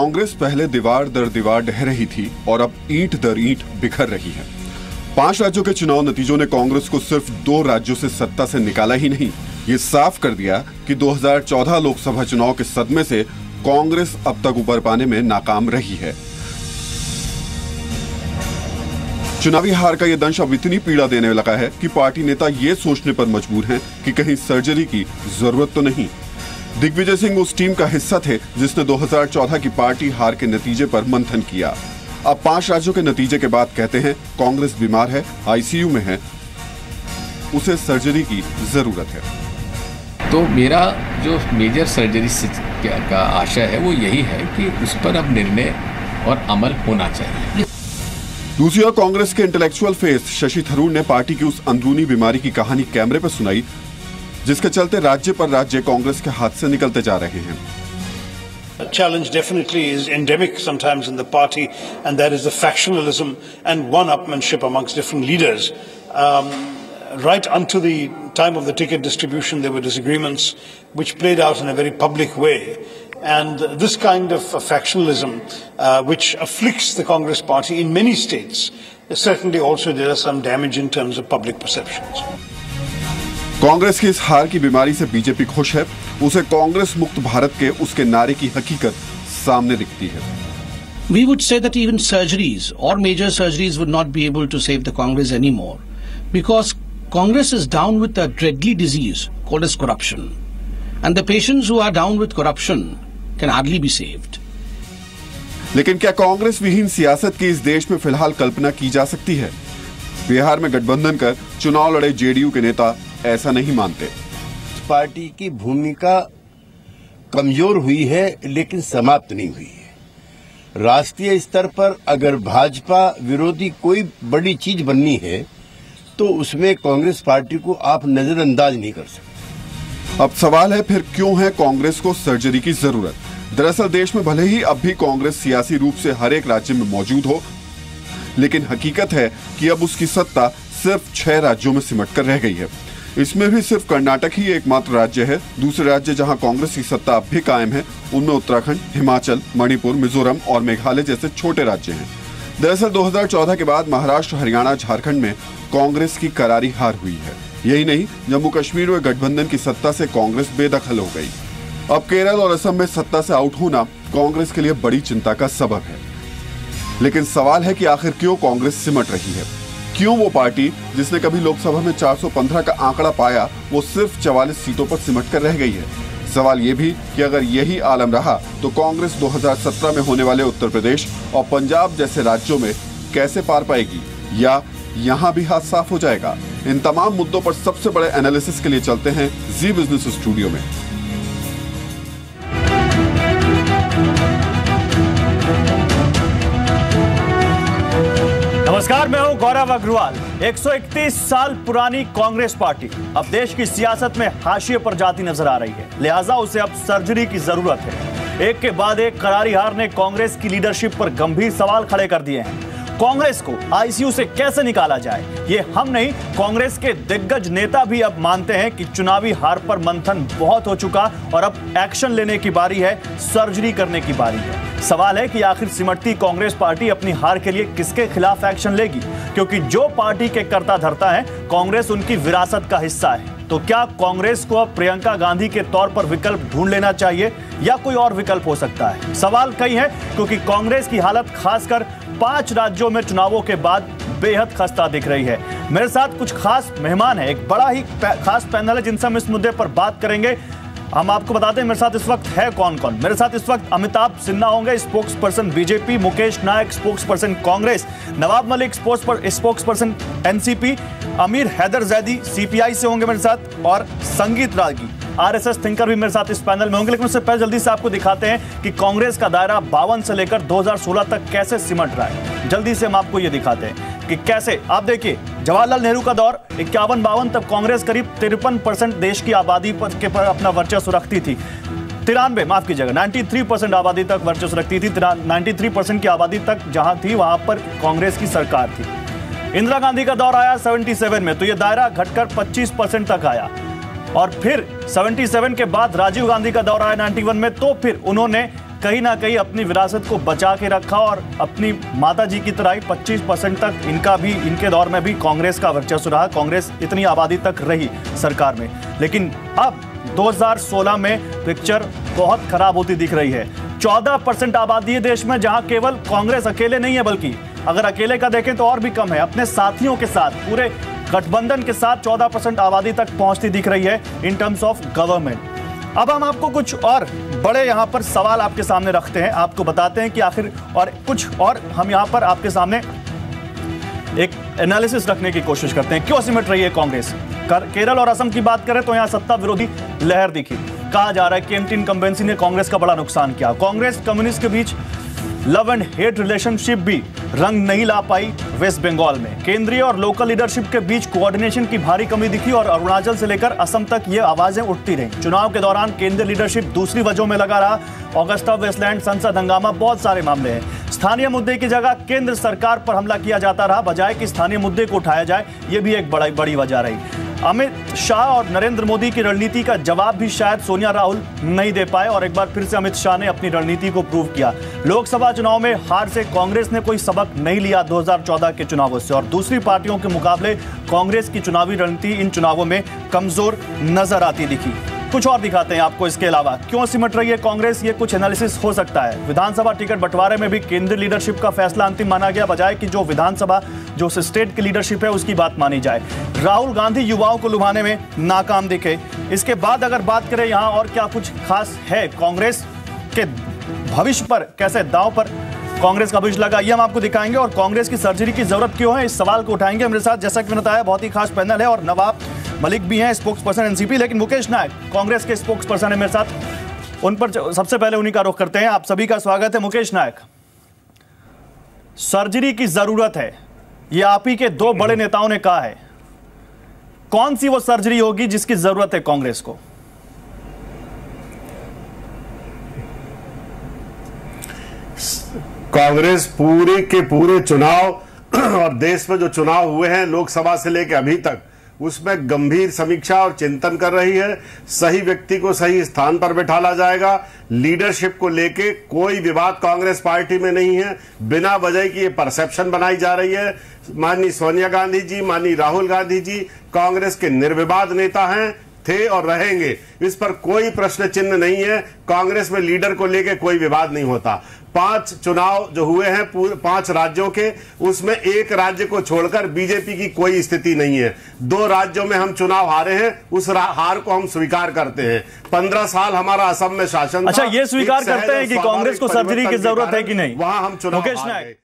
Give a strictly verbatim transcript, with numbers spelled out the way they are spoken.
कांग्रेस पहले दीवार दर दीवार ढह रही थी और अब ईंट दर ईंट बिखर रही है। पांच राज्यों के चुनाव नतीजों ने कांग्रेस को सिर्फ दो राज्यों से सत्ता से निकाला ही नहीं, ये साफ कर दिया कि दो हज़ार चौदह लोकसभा चुनाव के सदमे से कांग्रेस अब तक ऊपर पाने में नाकाम रही है। चुनावी हार का यह दंश अब इतनी पीड़ा देने लगा है कि पार्टी नेता ये सोचने पर मजबूर हैं कि कहीं सर्जरी की जरूरत तो नहीं। दिग्विजय सिंह उस टीम का हिस्सा थे जिसने दो हज़ार चौदह की पार्टी हार के नतीजे पर मंथन किया। अब पांच राज्यों के नतीजे के बाद कहते हैं कांग्रेस बीमार है, आईसीयू में है, उसे सर्जरी की जरूरत है। तो मेरा जो मेजर सर्जरी का आशय है वो यही है कि उस पर अब निर्णय और अमल होना चाहिए। दूसरी ओर कांग्रेस के इंटेलेक्चुअल फेस शशि थरूर ने पार्टी की उस अंदरूनी बीमारी की कहानी कैमरे पर सुनाई जिसके चलते राज्य पर राज्य कांग्रेस के हाथ से निकलते जा रहे हैं। Challenge definitely is endemic sometimes in the party, and there is the factionalism and one-upmanship amongst different leaders. Um, right unto the time of the ticket distribution, there were disagreements which played out in a very public way. And this kind of uh, factionalism, uh, which afflicts the Congress party in many states, certainly also there are some damage in terms of public perceptions. Congress की इस हार की बीमारी से BJP खुश है। उसे कांग्रेस मुक्त भारत के उसके नारे की हकीकत सामने दिखती है। We would say that even surgeries or major surgeries would not be able to save the Congress anymore, because Congress is down with a deadly disease called as corruption, and the patients who are down with corruption can hardly be saved. लेकिन क्या कांग्रेस विहीन सियासत की इस देश में फिलहाल कल्पना की जा सकती है? बिहार में गठबंधन कर चुनाव लड़े जेडीयू के नेता ऐसा नहीं मानते। पार्टी की भूमिका कमजोर हुई है लेकिन समाप्त नहीं हुई है। राष्ट्रीय स्तर पर अगर भाजपा विरोधी कोई बड़ी चीज बननी है तो उसमें कांग्रेस पार्टी को आप नजरअंदाज नहीं कर सकते। अब सवाल है फिर क्यों है कांग्रेस को सर्जरी की जरूरत? दरअसल देश में भले ही अब भी कांग्रेस सियासी रूप से हर एक राज्य में मौजूद हो, लेकिन हकीकत है कि अब उसकी सत्ता सिर्फ छह राज्यों में सिमट कर रह गई है। इसमें भी सिर्फ कर्नाटक ही एकमात्र राज्य है। दूसरे राज्य जहां कांग्रेस की सत्ता अब भी कायम है उनमें उत्तराखंड, हिमाचल, मणिपुर, मिजोरम और मेघालय जैसे छोटे राज्य हैं। दरअसल दो हज़ार चौदह के बाद महाराष्ट्र, हरियाणा, झारखंड में कांग्रेस की करारी हार हुई है। यही नहीं, जम्मू कश्मीर में गठबंधन की सत्ता से कांग्रेस बेदखल हो गई। अब केरल और असम में सत्ता से आउट होना कांग्रेस के लिए बड़ी चिंता का सबब है। लेकिन सवाल है कि आखिर क्यों कांग्रेस सिमट रही है? क्यों वो पार्टी जिसने कभी लोकसभा में चार सौ पंद्रह का आंकड़ा पाया वो सिर्फ चवालीस सीटों पर सिमट कर रह गई है? सवाल ये भी कि अगर यही आलम रहा तो कांग्रेस दो हज़ार सत्रह में होने वाले उत्तर प्रदेश और पंजाब जैसे राज्यों में कैसे पार पाएगी, या यहाँ भी हाथ साफ हो जाएगा? इन तमाम मुद्दों पर सबसे बड़े एनालिसिस के लिए चलते हैं जी बिजनेस स्टूडियो में। नमस्कार, मैं हूं गौरव अग्रवाल। एक सौ इकतीस साल पुरानी कांग्रेस पार्टी अब देश की सियासत में हाशिए पर जाती नजर आ रही है, लिहाजा उसे अब सर्जरी की जरूरत है। एक के बाद एक करारी हार ने कांग्रेस की लीडरशिप पर गंभीर सवाल खड़े कर दिए हैं। कांग्रेस को आईसीयू से कैसे निकाला जाए, ये हम नहीं, कांग्रेस के दिग्गज नेता भी अब मानते हैं कि चुनावी हार पर मंथन बहुत हो चुका और अब एक्शन लेने की बारी है, सर्जरी करने की बारी है। सवाल है कि आखिर सिमटती कांग्रेस पार्टी अपनी हार के लिए किसके खिलाफ एक्शन लेगी, क्योंकि जो पार्टी के कर्ता धर्ता है कांग्रेस उनकी विरासत का हिस्सा है। तो क्या कांग्रेस को अब प्रियंका गांधी के तौर पर विकल्प ढूंढ लेना चाहिए या कोई और विकल्प हो सकता है? सवाल कई है, क्योंकि कांग्रेस की हालत खासकर पांच राज्यों में चुनावों के बाद बेहद खस्ता दिख रही है। मेरे साथ कुछ खास मेहमान हैं, एक बड़ा ही खास पैनल है जिनसे हम इस मुद्दे पर बात करेंगे। हम आपको बताते हैं मेरे साथ इस वक्त है कौन कौन। मेरे साथ इस वक्त अमिताभ सिन्हा होंगे, spokesperson BJP, Mukesh Nayak spokesperson Congress, Nawab Malik spokesperson NCP, Amir Haider Zaidi CPI से होंगे मेरे साथ, और संगीत रागी आरएसएस थिंकर भी मेरे साथ इस पैनल में होंगे। लेकिन उससे पहले जल्दी से आपको दिखाते हैं कि कांग्रेस का दायरा बावन से लेकर दो हज़ार सोलह तक कैसे सिमट रहा है। जल्दी से हम आपको ये दिखाते हैं कि कैसे, आप देखिए जवाहरलाल नेहरू का दौर इक्यावन बावन तब कांग्रेस करीब तिरपन परसेंट देश की आबादी पर के पर अपना वर्चस्व रखती थी। तिरानवे माफ कीजिएगा तिरानवे परसेंट आबादी तक वर्चस्व रखती थी। तिरानवे परसेंट की आबादी तक जहां थी वहां पर कांग्रेस की सरकार थी। इंदिरा गांधी का दौर आया सतहत्तर में, तो यह दायरा घटकर पच्चीस परसेंट तक आया। और फिर सतहत्तर के बाद राजीव गांधी का दौर आया इक्यानवे में, तो फिर उन्होंने कहीं ना कहीं अपनी विरासत को बचा के रखा और अपनी माता जी की तरह ही पच्चीस परसेंट तक इनका भी, इनके दौर में भी कांग्रेस का वर्चस्व रहा, कांग्रेस इतनी आबादी तक रही सरकार में। लेकिन अब दो हज़ार सोलह में पिक्चर बहुत खराब होती दिख रही है। चौदह परसेंट आबादी है देश में, जहां केवल कांग्रेस अकेले नहीं है, बल्कि अगर अकेले का देखें तो और भी कम है। अपने साथियों के साथ, पूरे गठबंधन के साथ चौदह परसेंट आबादी तक पहुंचती दिख रही है इन टर्म्स ऑफ गवर्नमेंट। अब हम आपको कुछ और बड़े यहां पर सवाल आपके सामने रखते हैं, आपको बताते हैं कि आखिर, और कुछ और हम यहां पर आपके सामने एक एनालिसिस रखने की कोशिश करते हैं, क्यों सिमट रही है कांग्रेस। केरल और असम की बात करें तो यहां सत्ता विरोधी लहर दिखी। कहा जा रहा है कि एंटी इनकम्बेंसी ने कांग्रेस का बड़ा नुकसान किया। कांग्रेस कम्युनिस्ट के बीच लव एंड हेट रिलेशनशिप भी रंग नहीं ला पाई वेस्ट बंगाल में। केंद्रीय और लोकल लीडरशिप के बीच कोऑर्डिनेशन की भारी कमी दिखी और अरुणाचल से लेकर असम तक ये आवाजें उठती रहीं। चुनाव के दौरान केंद्रीय लीडरशिप दूसरी वजहों में लगा रहा। ऑगस्टा वेस्टलैंड, संसद हंगामा, बहुत सारे मामले हैं। स्थानीय मुद्दे की जगह केंद्र सरकार पर हमला किया जाता रहा, बजाय कि स्थानीय मुद्दे को उठाया जाए। ये भी एक बड़ी बड़ी वजह रही। अमित शाह और नरेंद्र मोदी की रणनीति का जवाब भी शायद सोनिया राहुल नहीं दे पाए और एक बार फिर से अमित शाह ने अपनी रणनीति को प्रूव किया। लोकसभा चुनाव में हार से कांग्रेस ने कोई सबक नहीं लिया दो हज़ार चौदह के चुनावों से, और दूसरी पार्टियों के मुकाबले कांग्रेस की चुनावी रणनीति इन चुनावों में कमजोर नजर आती दिखी। कुछ और दिखाते हैं आपको इसके अलावा क्यों सिमट रही है कांग्रेस, ये कुछ एनालिसिस हो सकता है। विधानसभा टिकट बंटवारे में भी केंद्रीय लीडरशिप का फैसला अंतिम माना गया, बजाय कि जो विधानसभा, जो स्टेट की लीडरशिप है उसकी बात मानी जाए। राहुल गांधी युवाओं को लुभाने में नाकाम दिखे। इसके बाद अगर बात करें यहां और क्या कुछ खास है, कांग्रेस के भविष्य पर, कैसे दांव पर कांग्रेस का भविष्य लगा, ये हम आपको दिखाएंगे। और कांग्रेस की सर्जरी की जरूरत क्यों है, इस सवाल को उठाएंगे। मेरे साथ, जैसा कि मैंने बताया, बहुत ही खास पैनल है और नवाब मलिक भी हैं, स्पोक्स पर्सन एनसीपी, लेकिन मुकेश नायक कांग्रेस के स्पोक्स पर्सन है मेरे साथ। उन पर सबसे पहले उन्हीं का रुख करते हैं। आप सभी का स्वागत है। मुकेश नायक, सर्जरी की जरूरत है, ये आप ही के दो बड़े नेताओं ने कहा है। कौन सी वो सर्जरी होगी जिसकी जरूरत है कांग्रेस को? कांग्रेस पूरे के पूरे चुनाव और देश में जो चुनाव हुए हैं लोकसभा से लेकर अभी तक, उसमें गंभीर समीक्षा और चिंतन कर रही है। सही व्यक्ति को सही स्थान पर बैठाला जाएगा। लीडरशिप को लेके कोई विवाद कांग्रेस पार्टी में नहीं है। बिना वजह की ये परसेप्शन बनाई जा रही है। माननीय सोनिया गांधी जी, माननीय राहुल गांधी जी कांग्रेस के निर्विवाद नेता हैं, थे और रहेंगे। इस पर कोई प्रश्न चिन्ह नहीं है। कांग्रेस में लीडर को लेके कोई विवाद नहीं होता। पांच चुनाव जो हुए हैं पांच राज्यों के, उसमें एक राज्य को छोड़कर बीजेपी की कोई स्थिति नहीं है। दो राज्यों में हम चुनाव हारे हैं, उस हार को हम स्वीकार करते हैं। पंद्रह साल हमारा असम में शासन। अच्छा, ये स्वीकार करते हैं कि कांग्रेस को सर्जरी की जरूरत है कि नहीं? वहां हम चुनाव हार गए।